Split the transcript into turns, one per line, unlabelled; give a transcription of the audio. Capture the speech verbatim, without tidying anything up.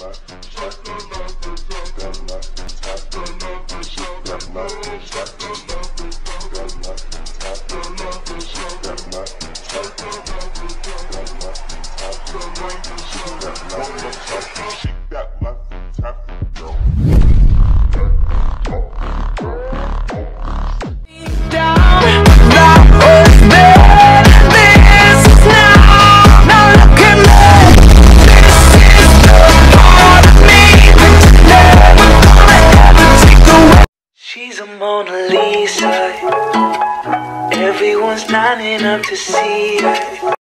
She's a Mona Lisa. Everyone's lining up to see her.